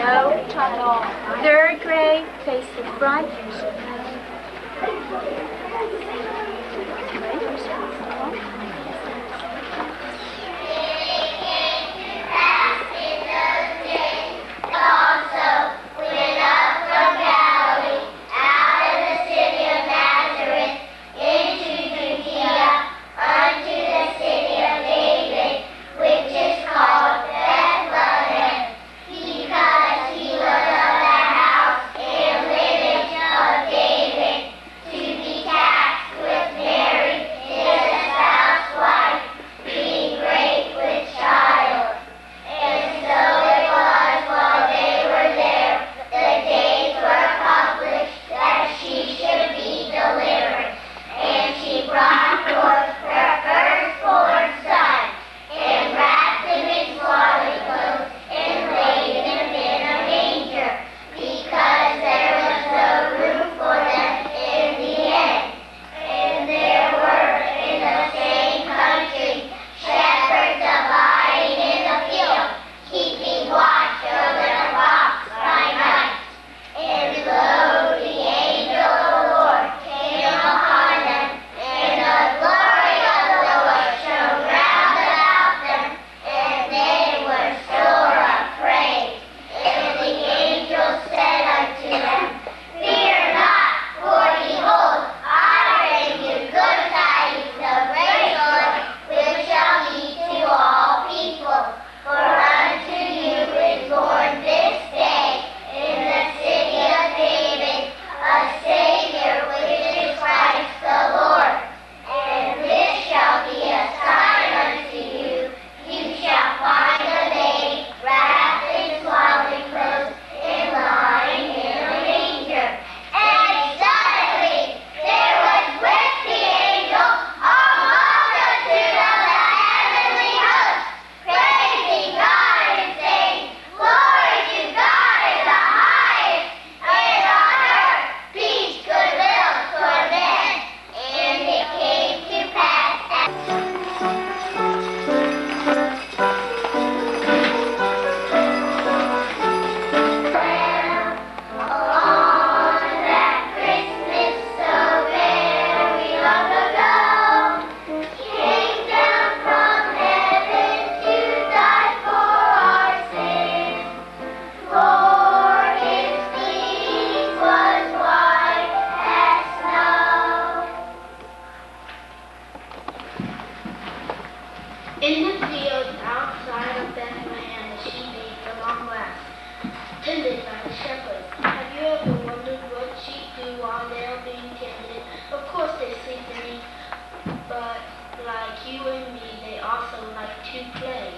No. Third grade, face the front. In the field outside of Bethlehem, the sheep ate the long grass, tended by the shepherds. Have you ever wondered what sheep do while they are being tended? Of course they sleep and eat, but like you and me, they also like to play.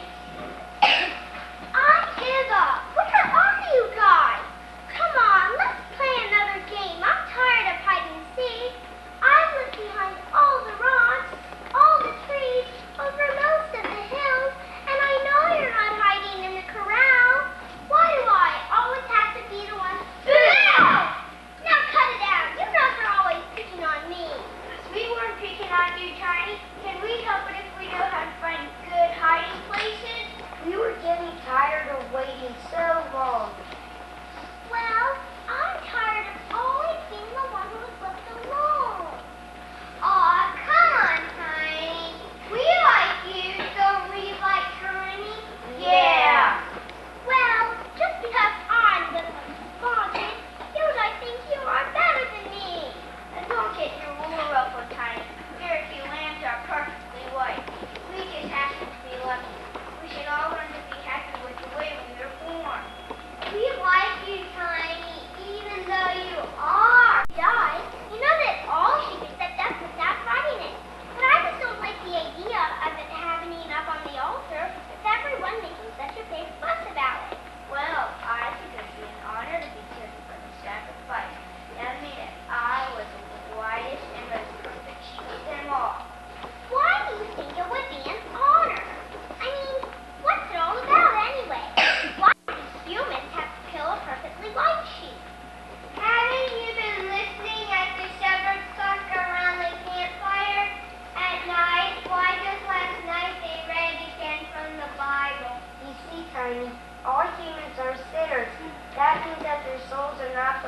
I'm Eva. Where are you guys? Come on, let's play another game. I'm tired of hide and seek. I live behind all the rocks, all the trees, over most of the hills, and I know you're not hiding in the corral. Why do I always have to be the one? Now cut it out. You guys are always picking on me. We weren't picking on you, Tiny. Can we help it if we know how to find good hiding places?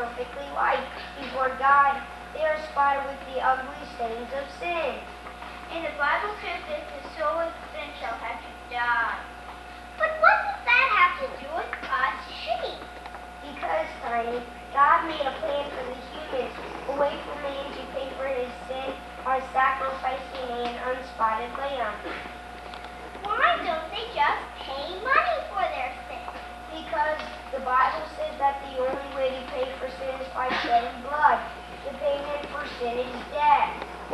perfectly white. Before God, they are spotted with the ugly stains of sin. And the Bible says that the soul of sin shall have to die. But what does that have to do with God's sheep? Because, Tiny, God made a plan for the humans, a way for man to pay for his sin by sacrificing an unspotted lamb. Why don't they just pay money for their sin? Because the Bible says that the only way to pay for sin is by shedding blood. The payment for sin is death.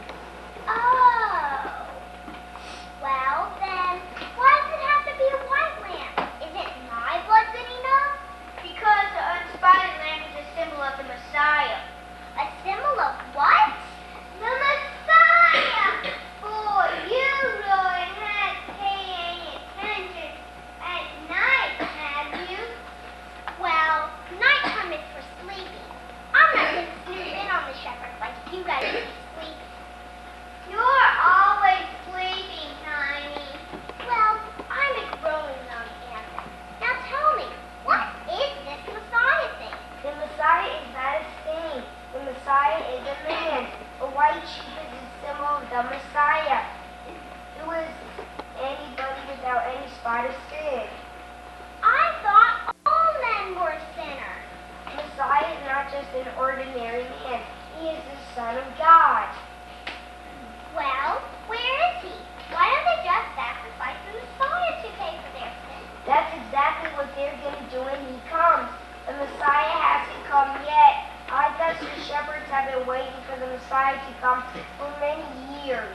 Oh. Well, then, why does it have to be a white lamb? Isn't my blood good enough? Because the unspotted lamb is a symbol of the Messiah. A symbol of what? The Messiah! Boy, you really had to pay any attention at night, have you? Well, nighttime is for sleeping. I'm not going to snoop in on the shepherds like you guys do sleeping. You're always sleeping, Tiny. Well, I'm a grown young infant. Now tell me, what is this Messiah thing? The Messiah is not a thing. The Messiah is a man. A white sheep is a symbol of the Messiah. Who is anybody without any spot of sin? I thought all men were sinners. Messiah is not just an ordinary man. He is the Son of God. Well, where is he? Why don't they just sacrifice the Messiah to pay for their sin? That's exactly what they're going to do when he comes. The Messiah hasn't come yet. I guess the shepherds have been waiting for the Messiah to come for many years.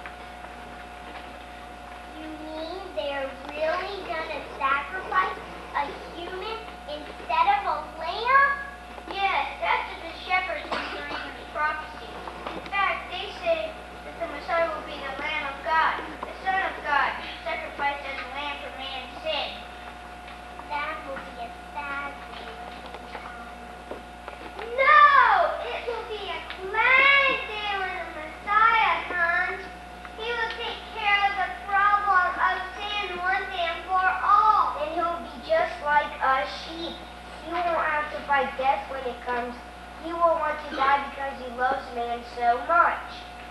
You mean they're really going to sacrifice a human instead of a lamb? Yes, that's what the shepherds were reading the prophecy. In fact, they say that the Messiah will be the Lamb of God, the Son of God, sacrificed as a lamb for man's sin. That will be a sad day when he comes. No! It will be a glad day when the Messiah comes. He will take care of the problem of sin once and for all. And he'll be just like a sheep. He won't have to fight death when it comes. He will want to die because he loves man so much.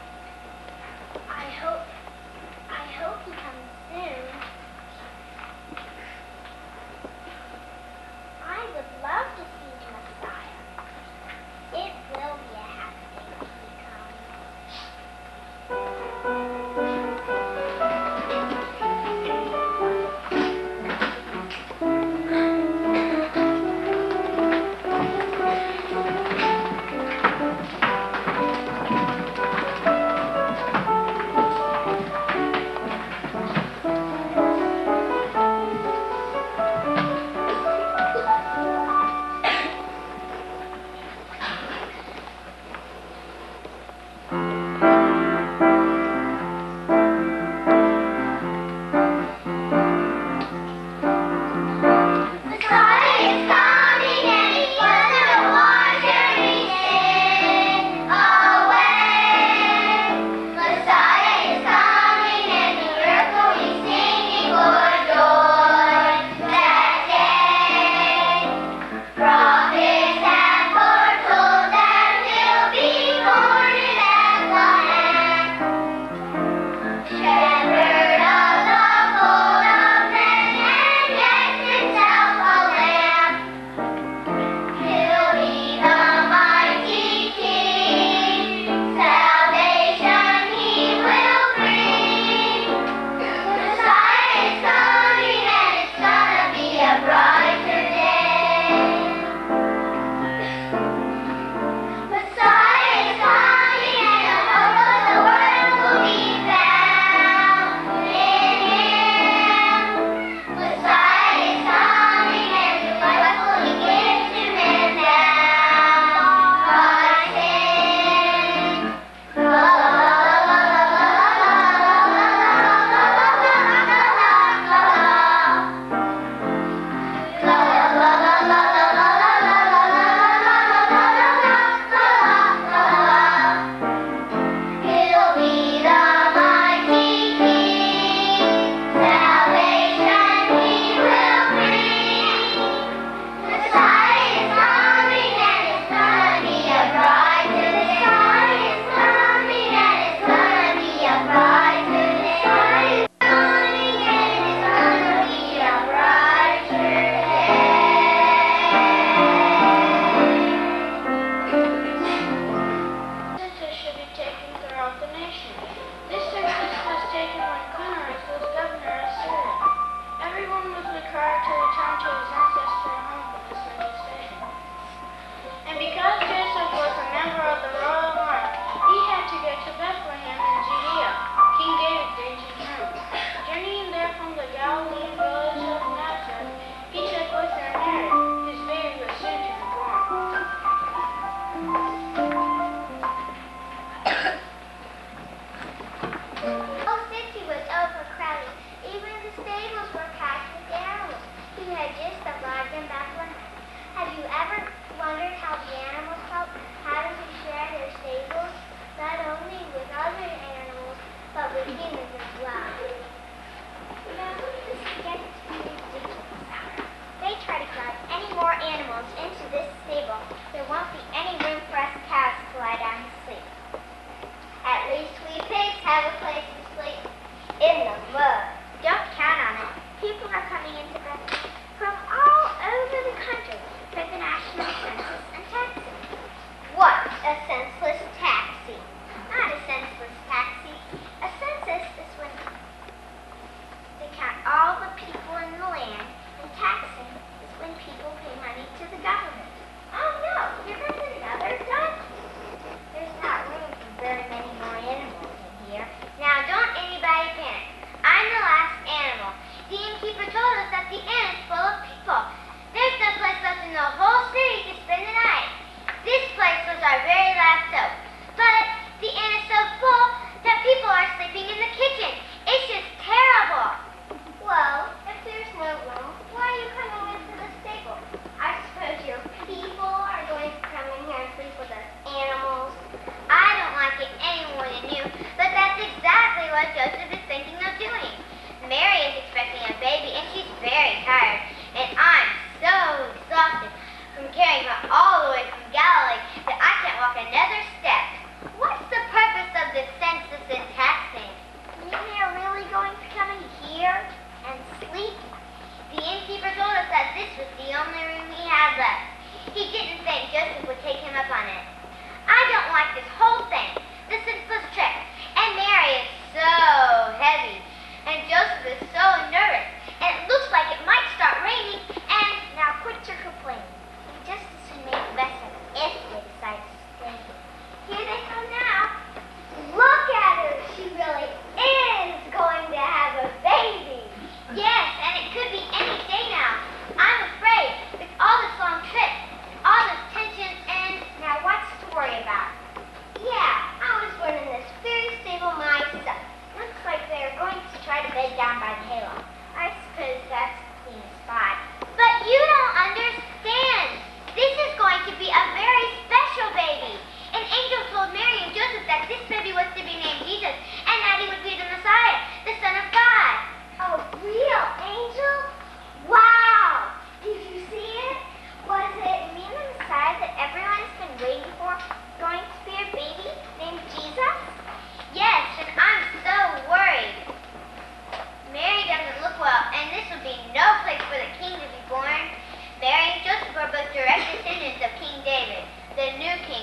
I hope he comes soon. I would love to see the Messiah. It will be a happy day when he comes.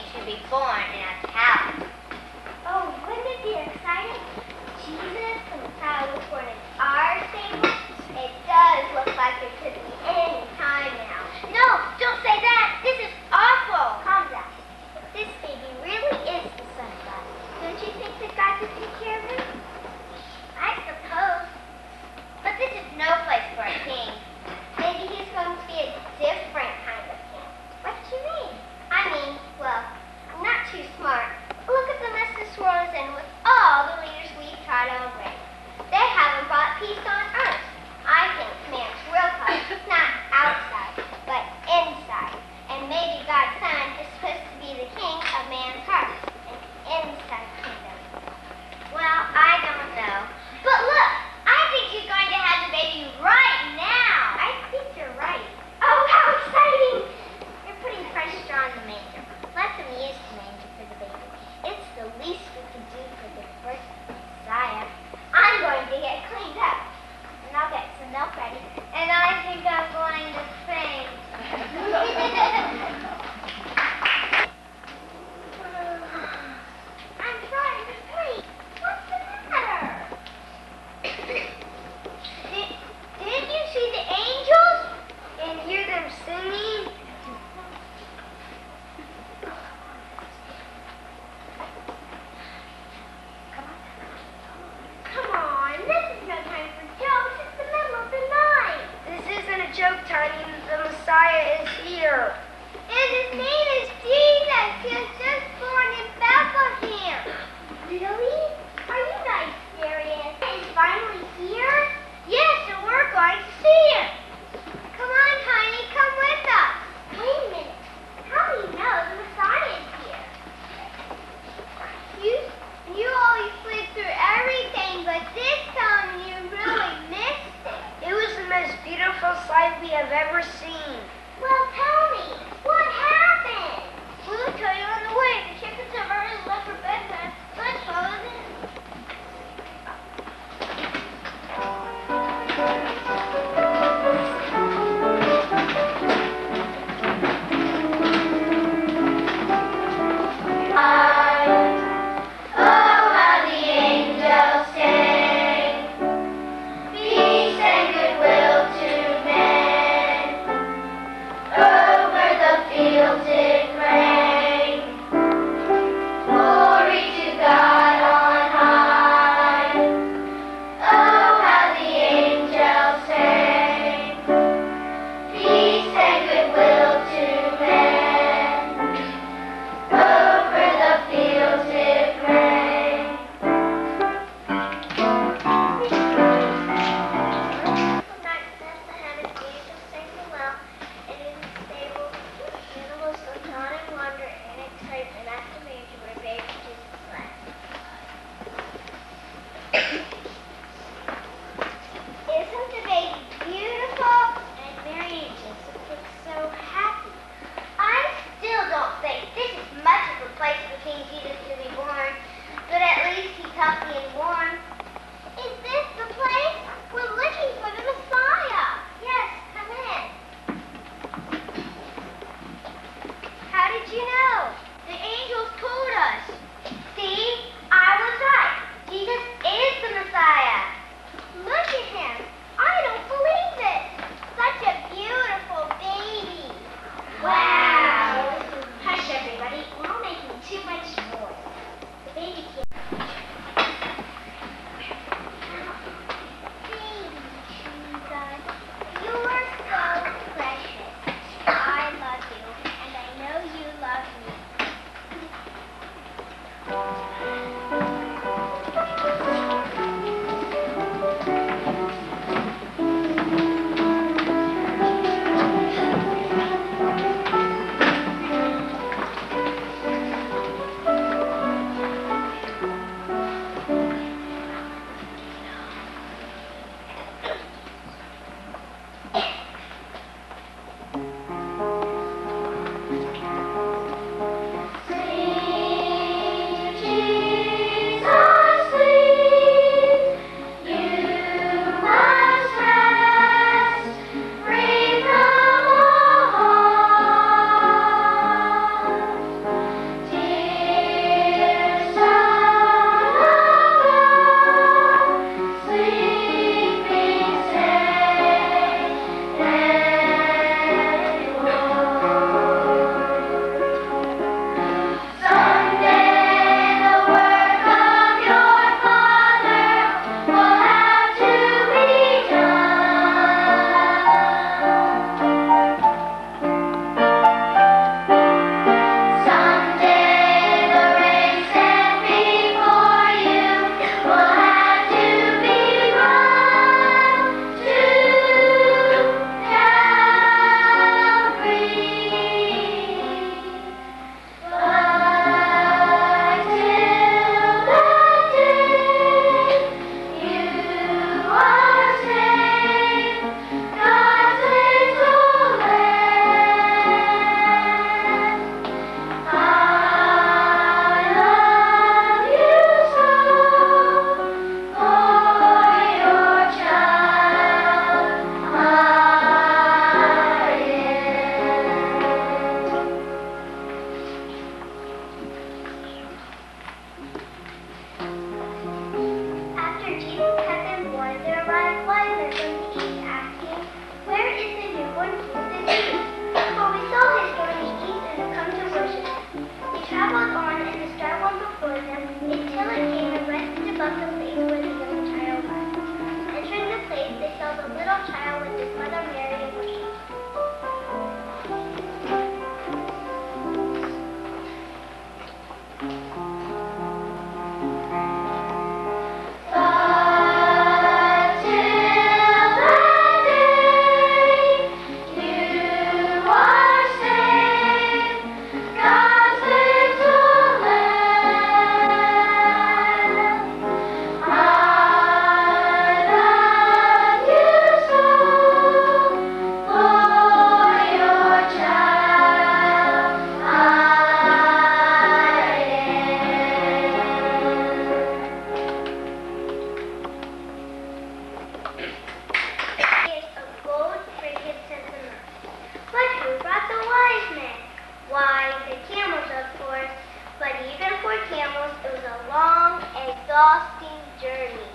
to be born in a palace. Oh, wouldn't it be exciting? Jesus, the Messiah, was born in our stable. It does look like it could be any time now. No, don't say that. This is awful. Calm down. This baby really is the son of God. Don't you think that God could take care of him? I suppose. But this is no place for a king. Maybe he's going to be a different kind of king. What do you mean? I mean, well, I'm not too smart. Look at the mess this world is in with all the leaders we've tried already. They haven't brought peace on earth. I think man's real power is not outside, but inside. And maybe God's son is supposed to be the king of man's heart, an inside kingdom. Well, I don't know. But look, I think she's going to have the baby right now. I think you're right. Oh, how exciting! You're putting fresh straw in the manger. Let them use the manger for the baby. It's the least we can do for the first Messiah. I'm going to get cleaned up, and I'll get some milk ready, and I think I'm going to faint. I'm trying to sleep. What's the matter? Didn't you see the angels and hear them singing? Come on, this is no time for jokes. It's the middle of the night. This isn't a joke, Tiny. The Messiah is here. And his name is Jesus. He was just born in Bethlehem. Really? Are you guys serious? He's finally here? Yes, and we're going to see him. Come on, Tiny, come with us. Wait a minute. How do you know the Messiah is here? You always sleep through everything, but this time you really missed it. It was the most beautiful sight we have ever seen. Well, tell me, what happened? We'll tell you on the way. The chickens have already left for bedtime. Let's follow them. exhausting journey.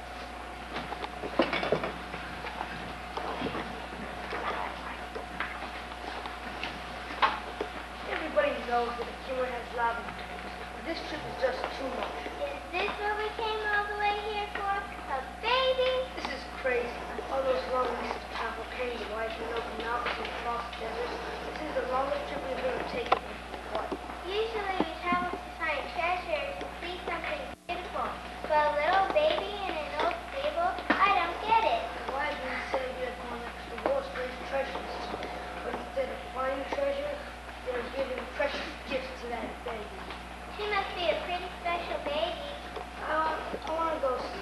Everybody knows that a human has lava cakes, but this trip is just too much. Is this what we came all the way here for? A baby? This is crazy. All those long lists of travel caves rising over mountains and across deserts. This is the longest trip we've ever taken. What? Usually we travel to find treasures and see something beautiful. But a little baby in an old stable? I don't get it. Why did we say we are going up to the world's greatest treasures? But instead of finding treasure, they're giving precious gifts to that baby. She must be a pretty special baby. I want to go see.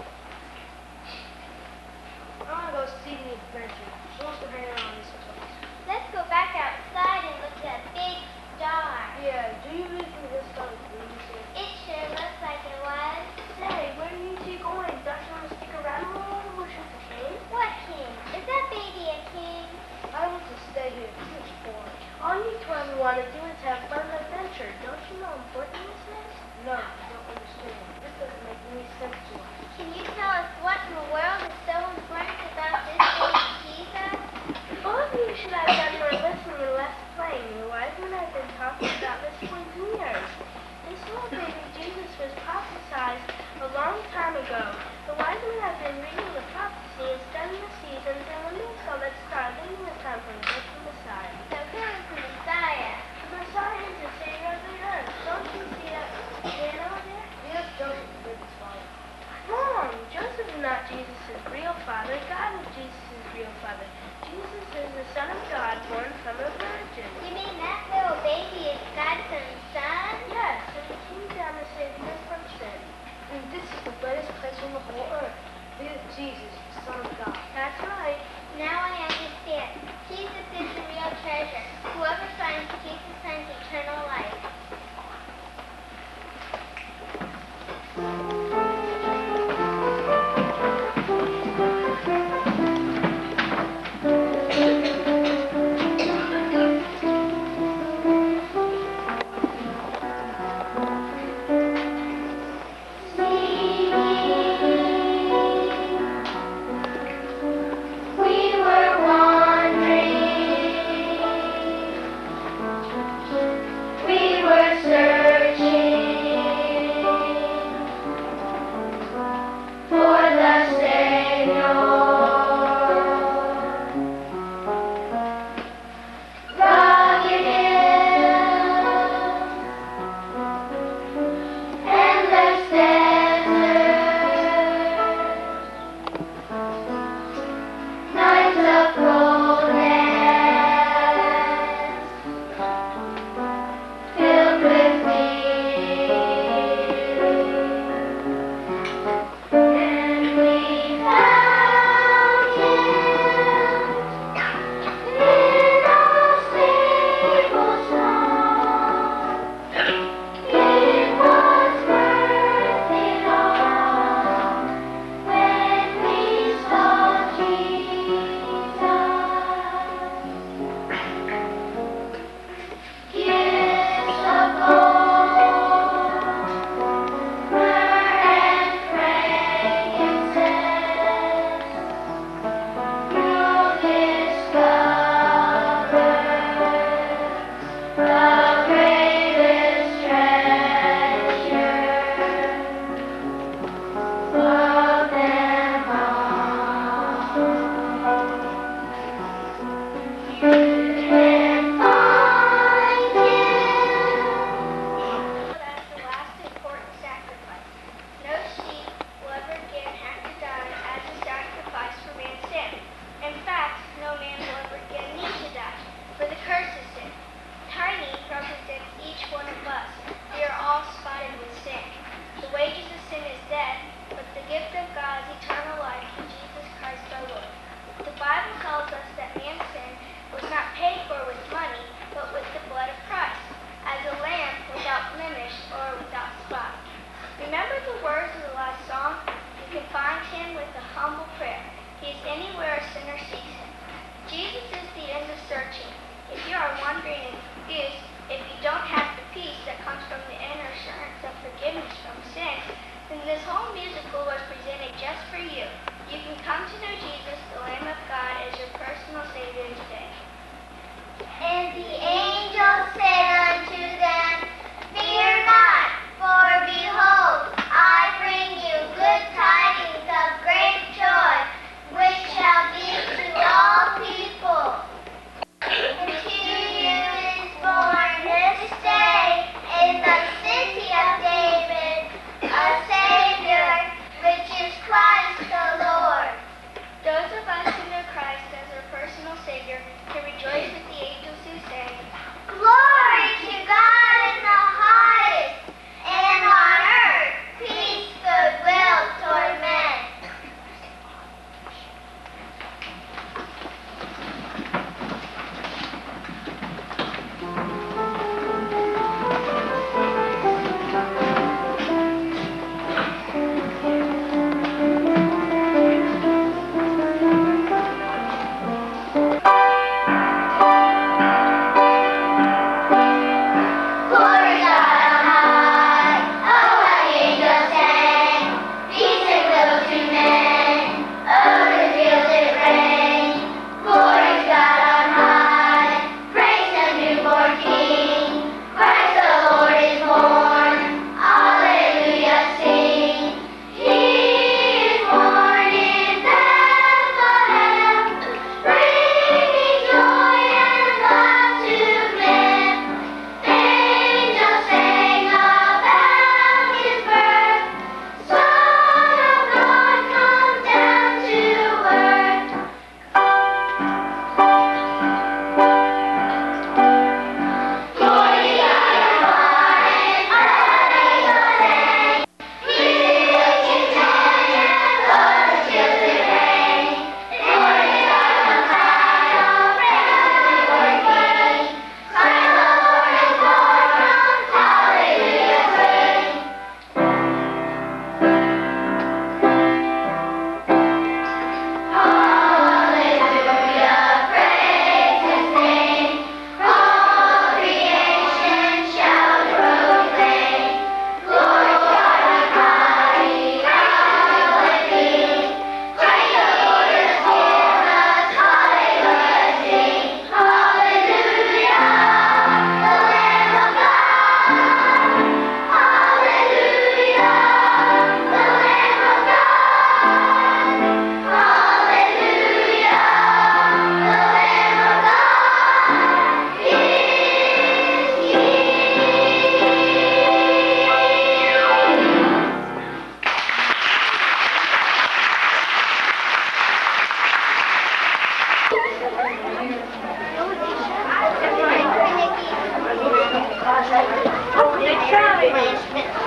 I want to go see the adventure. She wants to hang around this place. Let's go back outside and look at that big star. Yeah, do you really think this star is really safe? It sure looks like it was. Say, where do you two going? Don't you want to stick around a little and worship the king? What king? Is that baby a king? I want to stay here. This is boring. All you 12 want to do is have fun and adventure. Don't you know how important this is? No, I don't understand. This doesn't make any sense to us. Can you tell us what in the world is so important about this baby Jesus? Both of you should have done more listening and less playing. The wise men have been talking about this for years. This little baby Jesus was prophesied a long time ago. The wise men have been reading the prophecy and studying the seasons, and when they saw that star, they knew it time for the birth of the Messiah. So who is the Messiah? The Messiah is the Savior of the earth. Don't you see that banner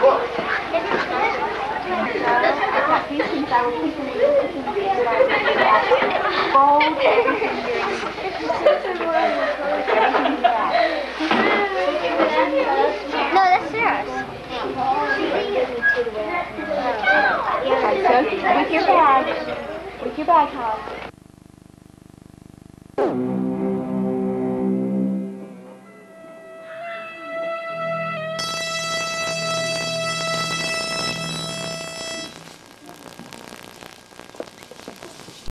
Fold everything No, that's Sarah's. Okay, so with your bag, Todd.